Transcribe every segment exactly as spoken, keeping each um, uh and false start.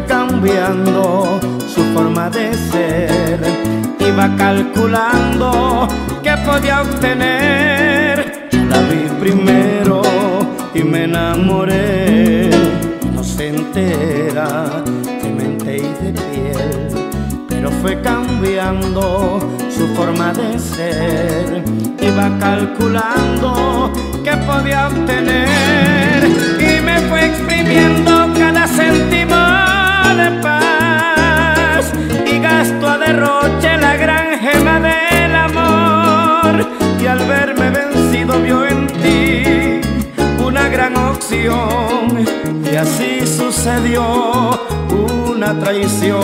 cambiando su forma de ser. Iba calculando qué podía obtener. La vi primero y me enamoré. Inocente era de mente y de piel, pero fue cambiando su forma de ser. Iba calculando qué podía obtener y me fue exprimiendo cada céntimo de paz y gasto a derroche la gran gema del amor. Y al verme vencido vio en ti una gran opción, y así sucedió una traición.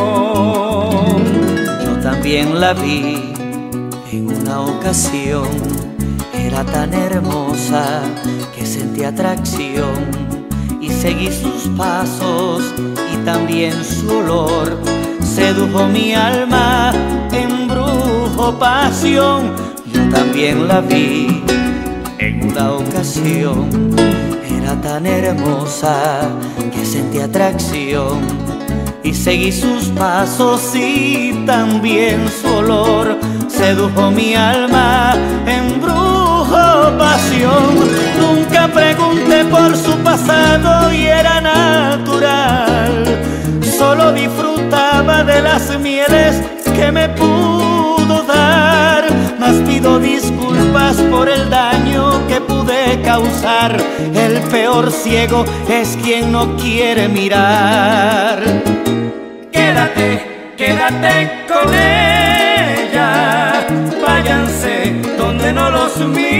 Yo también la vi en una ocasión, era tan hermosa que sentí atracción y seguí sus pasos y también su olor. Sedujo mi alma, embrujo pasión. Yo también la vi en una ocasión, era tan hermosa que sentí atracción y seguí sus pasos y también su olor. Sedujo mi alma, embrujo pasión. Nunca pregunté por su pasado y era natural. Solo disfrutaba de las mieles que me pudo dar. Mas pido disculpas por el daño que pude causar. El peor ciego es quien no quiere mirar. Quédate, quédate con ella. Váyanse donde no los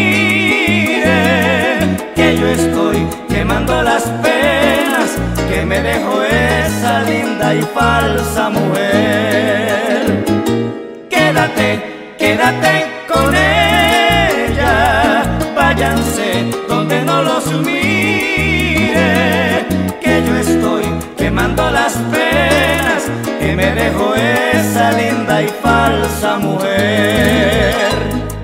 mire, que yo estoy quemando las penas que me dejó esa linda y falsa mujer. Quédate, quédate con ella. Váyanse donde no los mire, que yo estoy quemando las penas que me dejó esa linda y falsa mujer.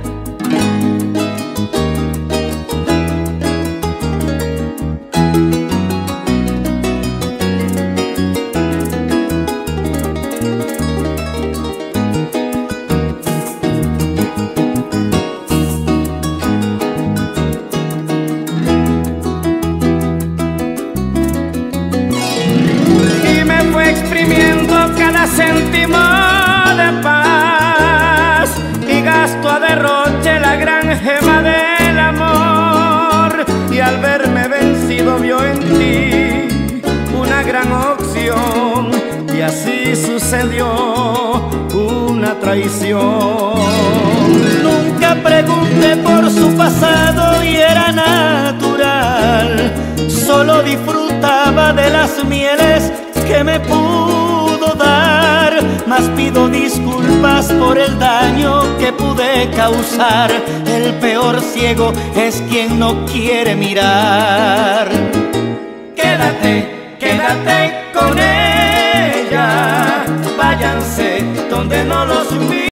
Exprimiendo cada céntimo de paz y gasto a derroche la gran gema del amor. Y al verme vencido vio en ti una gran opción, y así sucedió una traición. Nunca pregunté por su pasado y era natural. Solo disfrutaba de las mieles que me pudo dar. Mas pido disculpas por el daño que pude causar. El peor ciego es quien no quiere mirar. Quédate, quédate con ella. Váyanse donde no los mire.